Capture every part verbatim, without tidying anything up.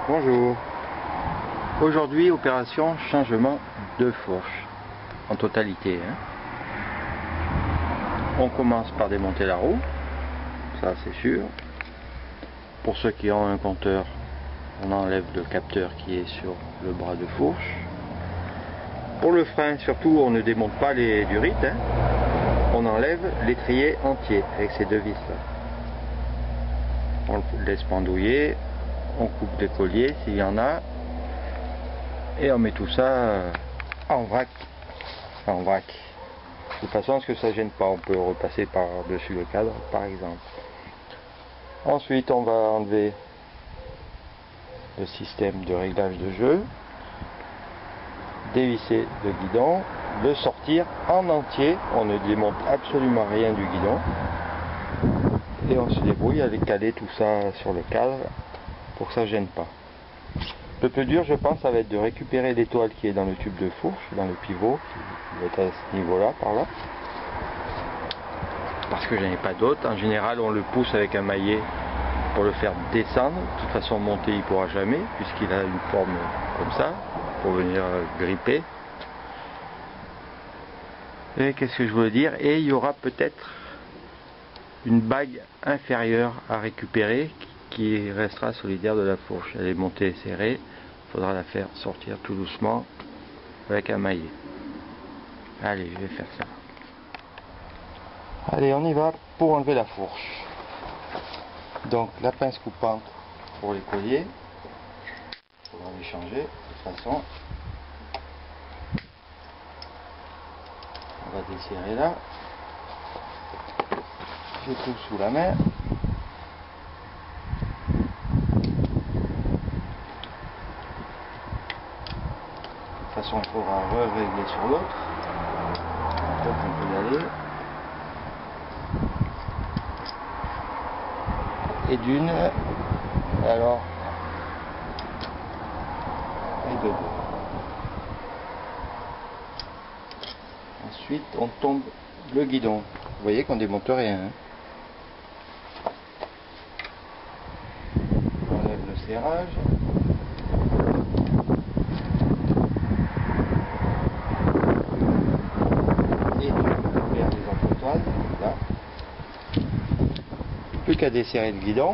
Bonjour. Aujourd'hui, opération changement de fourche en totalité. Hein. On commence par démonter la roue, ça c'est sûr. Pour ceux qui ont un compteur, on enlève le capteur qui est sur le bras de fourche. Pour le frein, surtout, on ne démonte pas les durites. Hein. On enlève l'étrier entier avec ces deux vis là. On le laisse pendouiller, on coupe des colliers s'il y en a, et on met tout ça en vrac. Enfin, en vrac. De toute façon, ce que ça gêne pas, on peut repasser par-dessus le cadre, par exemple. Ensuite, on va enlever le système de réglage de jeu, dévisser le guidon, le sortir en entier. On ne démonte absolument rien du guidon. Et on se débrouille à aller caler tout ça sur le cadre pour que ça ne gêne pas. Le plus dur, je pense, ça va être de récupérer l'étoile qui est dans le tube de fourche, dans le pivot, qui est à ce niveau-là, par là. Parce que je n'en ai pas d'autre. En général, on le pousse avec un maillet pour le faire descendre. De toute façon, monter, il ne pourra jamais, puisqu'il a une forme comme ça, pour venir gripper. Et qu'est-ce que je voulais dire? Et il y aura peut-être une bague inférieure à récupérer qui restera solidaire de la fourche. Elle est montée et serrée, il faudra la faire sortir tout doucement avec un maillet. Allez, je vais faire ça. Allez, on y va pour enlever la fourche. Donc la pince coupante pour les colliers, il faudra les changer de toute façon. On va desserrer là. J'ai tout sous la main. De toute façon, il faudra re-régler sur l'autre. Donc on peut y aller. Et d'une, alors, et de deux. Ensuite, on tombe le guidon. Vous voyez qu'on démonte rien. Hein. On enlève le serrage. Et on récupère les entretoises. Là. Plus qu'à desserrer le guidon.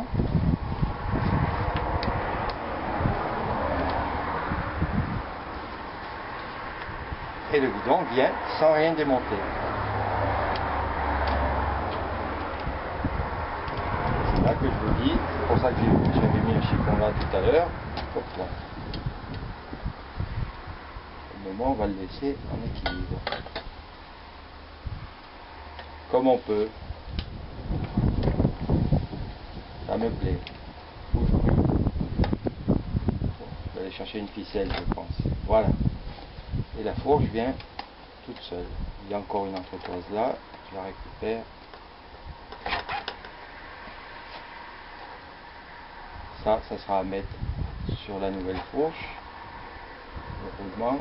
Et le guidon vient sans rien démonter. C'est là que je vous dis, c'est pour ça que j'avais mis le chiffon là tout à l'heure. Au moment, on va le laisser en équilibre. Comme on peut. Ça me plaît. Je vais aller chercher une ficelle, je pense. Voilà. Et la fourche vient toute seule. Il y a encore une entretoise là, je la récupère. Ça, ça sera à mettre sur la nouvelle fourche. Le roulement.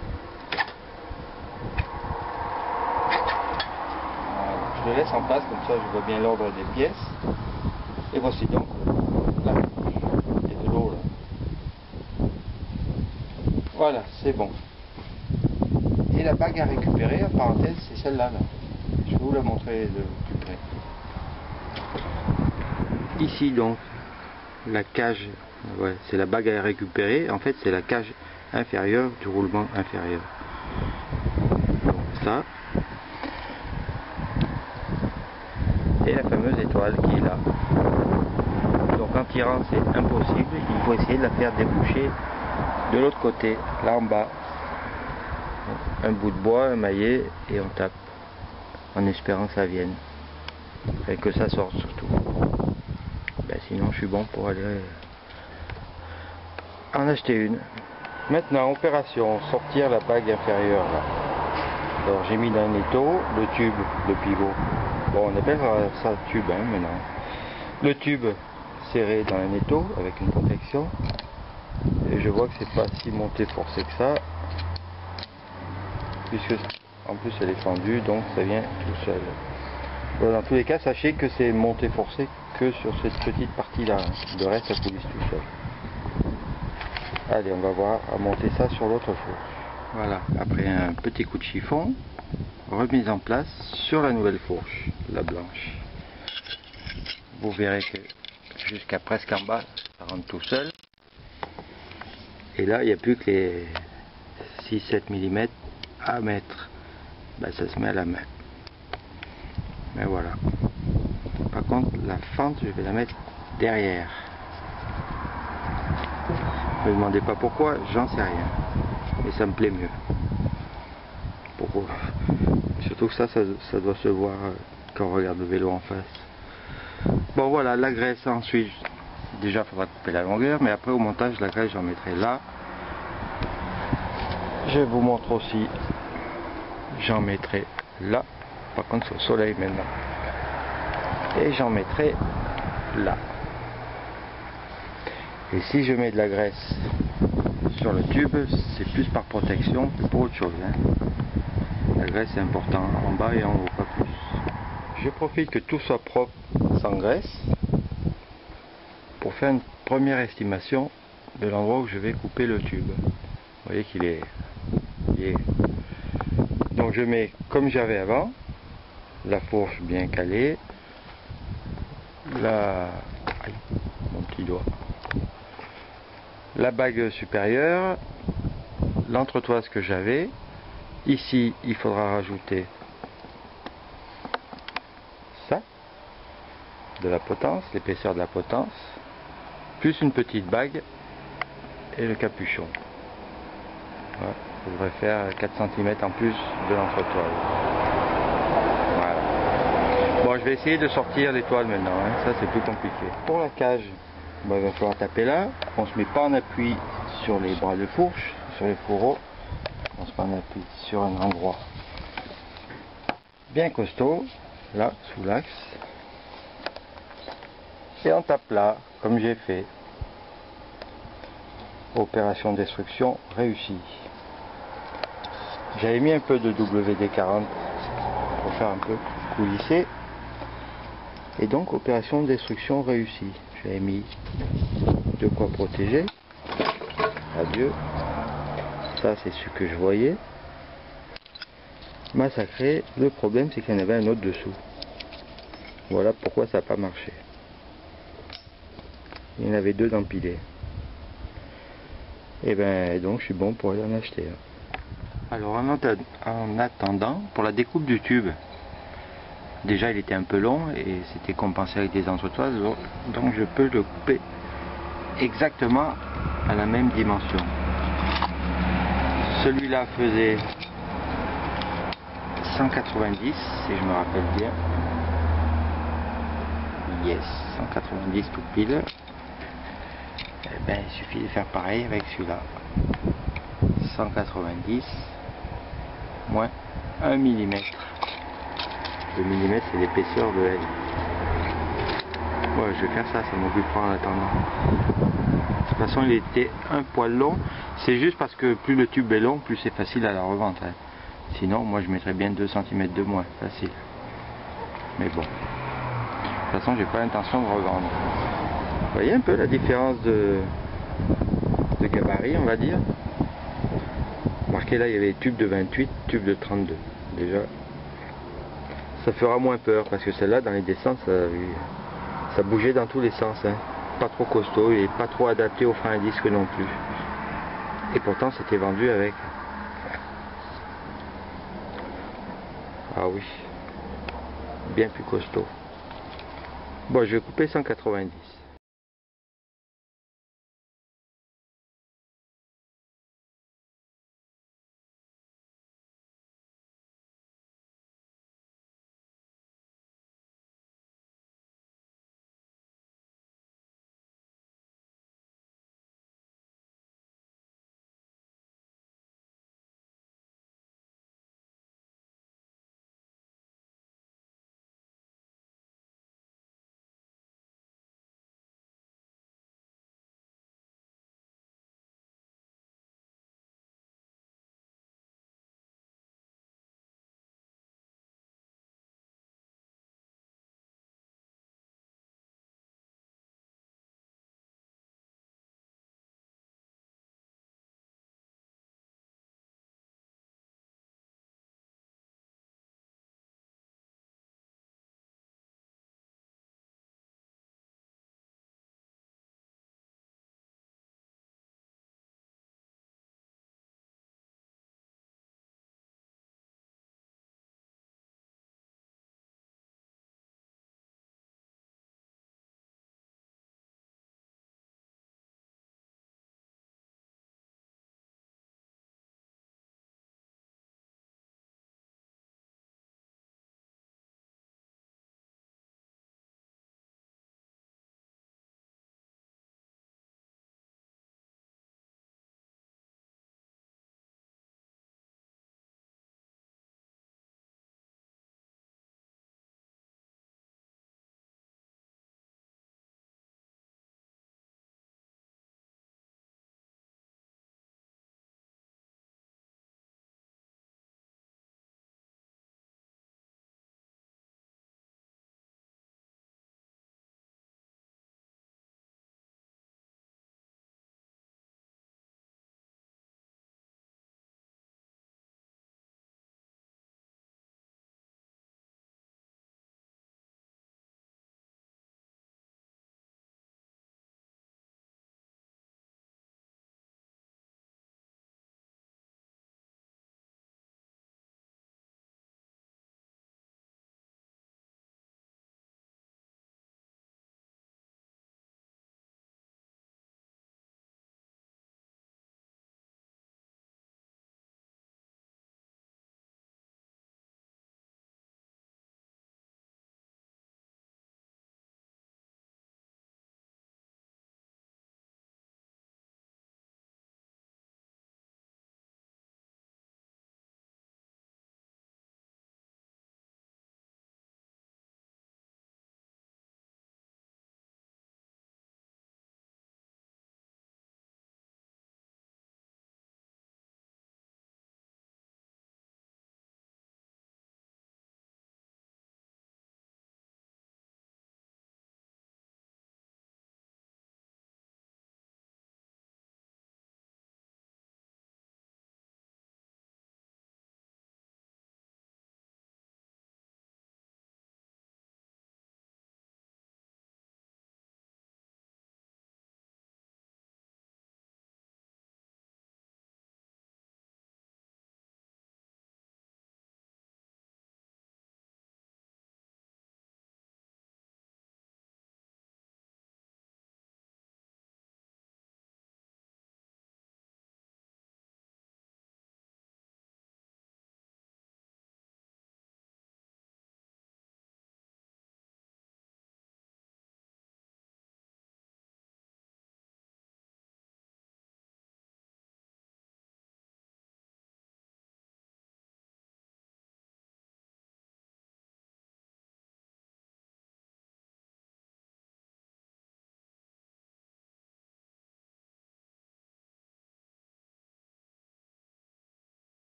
Voilà. Je le laisse en place, comme ça je vois bien l'ordre des pièces. Et voici donc la fourche. Il y a de l'eau là. Voilà, c'est bon. Et la bague à récupérer, en parenthèse, c'est celle-là. Là. Je vais vous la montrer de plus près. Ici donc, la cage, ouais, c'est la bague à récupérer. En fait, c'est la cage inférieure du roulement inférieur. Ça. Et la fameuse étoile qui est là. Donc en tirant, c'est impossible. Il faut essayer de la faire déboucher de l'autre côté, là en bas. Un bout de bois, un maillet, et on tape en espérant que ça vienne et que ça sorte surtout. Ben, sinon je suis bon pour aller en acheter une. Maintenant, opération sortir la bague inférieure là. Alors j'ai mis dans un étau le tube de pivot. Bon, on appelle ça tube hein, maintenant. Le tube serré dans un étau avec une protection, et je vois que c'est pas si monté forcé que ça, puisque en plus elle est fendue, donc ça vient tout seul. Bon, dans tous les cas, sachez que c'est monté forcé que sur cette petite partie là, le reste ça coulisse tout seul. Allez, on va voir à monter ça sur l'autre fourche. Voilà, après un petit coup de chiffon, remise en place sur la nouvelle fourche, la blanche. Vous verrez que jusqu'à presque en bas, ça rentre tout seul. Et là, il n'y a plus que les six sept millimètres à mettre. Ben, ça se met à la main. Mais voilà. Par contre, la fente, je vais la mettre derrière. Ne me demandez pas pourquoi, j'en sais rien. Mais ça me plaît mieux. Pourquoi? Surtout que ça, ça, ça doit se voir quand on regarde le vélo en face. Bon voilà, la graisse ensuite. Déjà, il faudra couper la longueur, mais après au montage, la graisse, j'en mettrai là. Je vous montre aussi, j'en mettrai là. Par contre, c'est au soleil maintenant. Et j'en mettrai là. Et si je mets de la graisse sur le tube, c'est plus par protection que pour autre chose. Hein. La graisse est important en bas et en haut, pas plus. Je profite que tout soit propre sans graisse pour faire une première estimation de l'endroit où je vais couper le tube. Vous voyez qu'il est, il est... Donc je mets comme j'avais avant, la fourche bien calée, la... Aïe, mon petit doigt. La bague supérieure, l'entretoise que j'avais. Ici, il faudra rajouter ça, de la potence, l'épaisseur de la potence, plus une petite bague et le capuchon. Voilà, il faudrait faire quatre centimètres en plus de l'entretoise. Voilà. Bon, je vais essayer de sortir l'étoile maintenant, hein. Ça c'est plus compliqué. Pour la cage, bon, il va falloir taper là. On ne se met pas en appui sur les bras de fourche, sur les fourreaux. On se met en appui sur un endroit bien costaud, là, sous l'axe. Et on tape là, comme j'ai fait. Opération de destruction réussie. J'avais mis un peu de W D quarante pour faire un peu coulisser. Et donc, opération de destruction réussie. J'avais mis de quoi protéger. Adieu. Ça, c'est ce que je voyais. Massacré. Le problème, c'est qu'il y en avait un autre dessous. Voilà pourquoi ça n'a pas marché. Il y en avait deux d'empilés. Et ben donc, je suis bon pour aller en acheter. Alors, en attendant, pour la découpe du tube, déjà il était un peu long et c'était compensé avec des entretoises, donc je peux le couper exactement à la même dimension. Celui-là faisait cent quatre-vingt-dix, si je me rappelle bien. Yes, cent quatre-vingt-dix tout pile. Et ben, il suffit de faire pareil avec celui-là. cent quatre-vingt-dix moins un millimètre. Le millimètre, c'est l'épaisseur de L. Ouais, je vais faire ça, ça m'occupera en attendant. De toute façon, il était un poil long. C'est juste parce que plus le tube est long, plus c'est facile à la revente. Hein. Sinon, moi, je mettrais bien deux centimètres de moins. Facile. Mais bon. De toute façon, j'ai pas l'intention de revendre. Vous voyez un peu la différence de, de gabarit, on va dire. Marqué là, il y avait tube de vingt-huit, tube de trente-deux. Déjà, ça fera moins peur parce que celle-là, dans les descentes, ça, ça bougeait dans tous les sens. Hein. Pas trop costaud et pas trop adapté au frein à disque non plus. Et pourtant, c'était vendu avec. Ah oui, bien plus costaud. Bon, je vais couper cent quatre-vingt-dix.